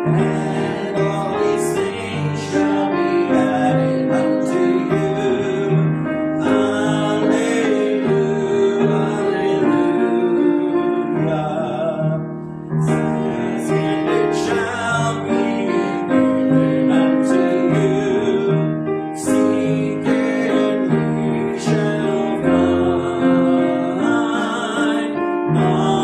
and all these things shall be added unto you. Alleluia, alleluia. Ask and it shall be given unto you. Seek and ye shall find.